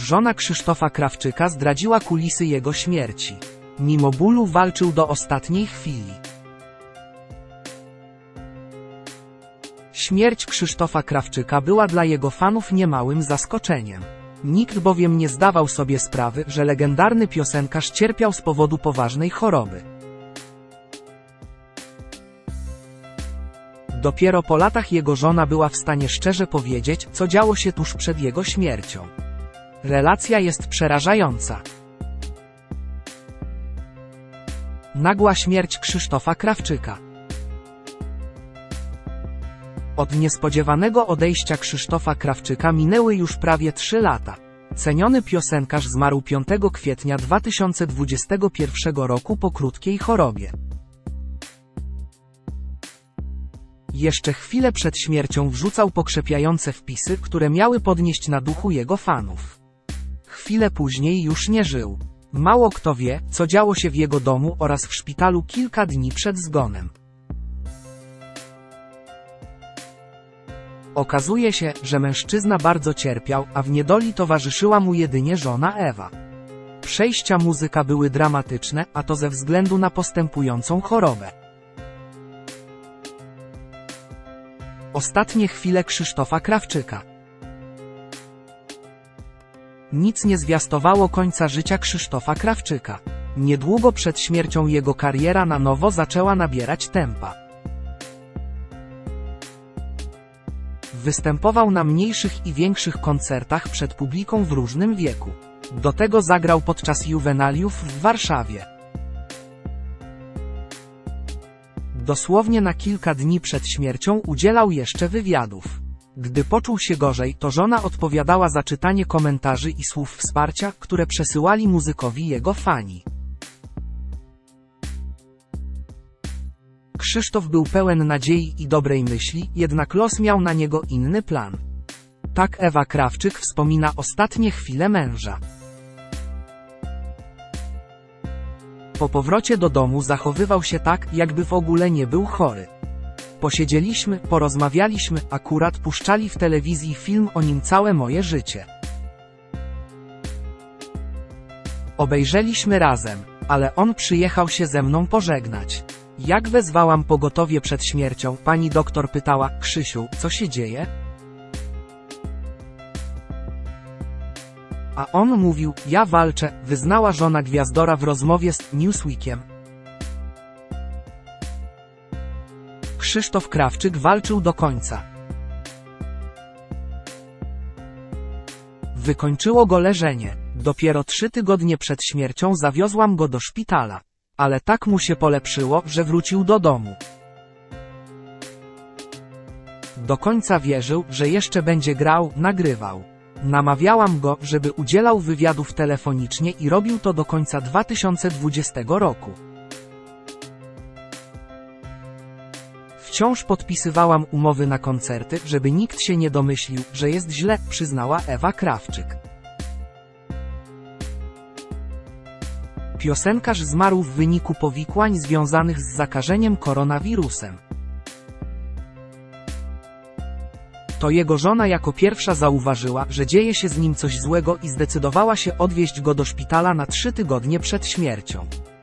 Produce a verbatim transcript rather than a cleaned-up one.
Żona Krzysztofa Krawczyka zdradziła kulisy jego śmierci. Mimo bólu walczył do ostatniej chwili. Śmierć Krzysztofa Krawczyka była dla jego fanów niemałym zaskoczeniem. Nikt bowiem nie zdawał sobie sprawy, że legendarny piosenkarz cierpiał z powodu poważnej choroby. Dopiero po latach jego żona była w stanie szczerze powiedzieć, co działo się tuż przed jego śmiercią. Relacja jest przerażająca. Nagła śmierć Krzysztofa Krawczyka. Od niespodziewanego odejścia Krzysztofa Krawczyka minęły już prawie trzy lata. Ceniony piosenkarz zmarł piątego kwietnia dwa tysiące dwudziestego pierwszego roku po krótkiej chorobie. Jeszcze chwilę przed śmiercią wrzucał pokrzepiające wpisy, które miały podnieść na duchu jego fanów. Chwilę później już nie żył. Mało kto wie, co działo się w jego domu oraz w szpitalu kilka dni przed zgonem. Okazuje się, że mężczyzna bardzo cierpiał, a w niedoli towarzyszyła mu jedynie żona Ewa. Przejścia muzyka były dramatyczne, a to ze względu na postępującą chorobę. Ostatnie chwile Krzysztofa Krawczyka. Nic nie zwiastowało końca życia Krzysztofa Krawczyka. Niedługo przed śmiercią jego kariera na nowo zaczęła nabierać tempa. Występował na mniejszych i większych koncertach przed publiką w różnym wieku. Do tego zagrał podczas juwenaliów w Warszawie. Dosłownie na kilka dni przed śmiercią udzielał jeszcze wywiadów. Gdy poczuł się gorzej, to żona odpowiadała za czytanie komentarzy i słów wsparcia, które przesyłali muzykowi jego fani. Krzysztof był pełen nadziei i dobrej myśli, jednak los miał na niego inny plan. Tak Ewa Krawczyk wspomina ostatnie chwile męża. Po powrocie do domu zachowywał się tak, jakby w ogóle nie był chory. Posiedzieliśmy, porozmawialiśmy, akurat puszczali w telewizji film o nim Całe moje życie. Obejrzeliśmy razem, ale on przyjechał się ze mną pożegnać. Jak wezwałam pogotowie przed śmiercią, pani doktor pytała: Krzysiu, co się dzieje? A on mówił: ja walczę, wyznała żona gwiazdora w rozmowie z Newsweekiem. Krzysztof Krawczyk walczył do końca. Wykończyło go leżenie. Dopiero trzy tygodnie przed śmiercią zawiozłam go do szpitala. Ale tak mu się polepszyło, że wrócił do domu. Do końca wierzył, że jeszcze będzie grał, nagrywał. Namawiałam go, żeby udzielał wywiadów telefonicznie i robił to do końca dwa tysiące dwudziestego roku. Wciąż podpisywałam umowy na koncerty, żeby nikt się nie domyślił, że jest źle, przyznała Ewa Krawczyk. Piosenkarz zmarł w wyniku powikłań związanych z zakażeniem koronawirusem. To jego żona jako pierwsza zauważyła, że dzieje się z nim coś złego i zdecydowała się odwieźć go do szpitala na trzy tygodnie przed śmiercią.